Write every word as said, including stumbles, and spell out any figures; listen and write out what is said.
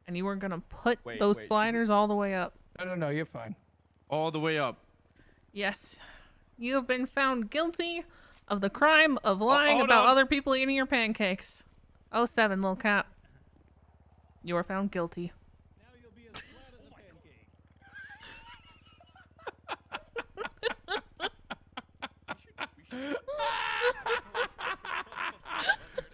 and you were gonna put wait, those wait, sliders all the way up. No, no, no, you're fine. All the way up. Yes. You have been found guilty of the crime of lying oh, about on. other people eating your pancakes. oh seven, little cat. You are found guilty.